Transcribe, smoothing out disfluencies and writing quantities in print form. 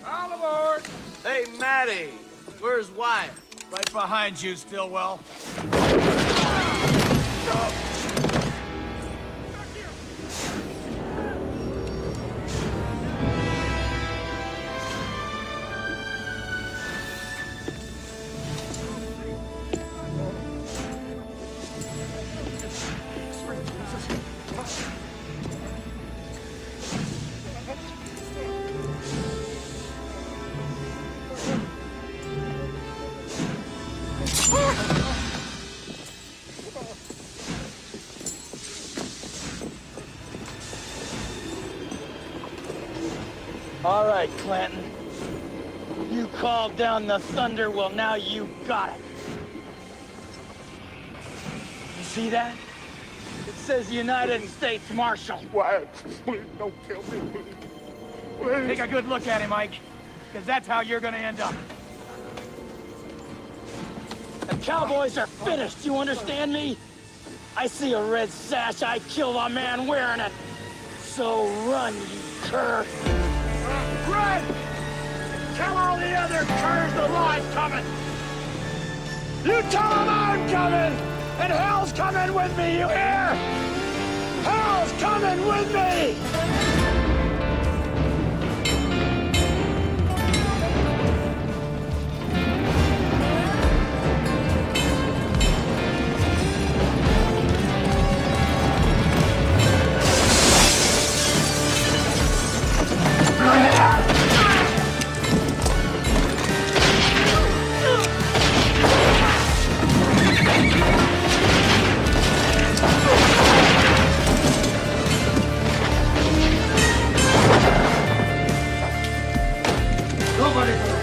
All aboard! Hey, Matty, where's Wyatt? Right behind you, Stillwell. All right, Clanton. You called down the thunder, well, now you got it. You see that? It says United States Marshal. Wyatt, please don't kill me, please. Please. Take a good look at him, Mike, because that's how you're gonna end up. The cowboys are finished, you understand me? I see a red sash, I kill a man wearing it. So run, you cur. Run! Tell all the other curs the law's coming! You tell them I'm coming! And hell's coming with me, you hear? Hell's coming with me! Nobody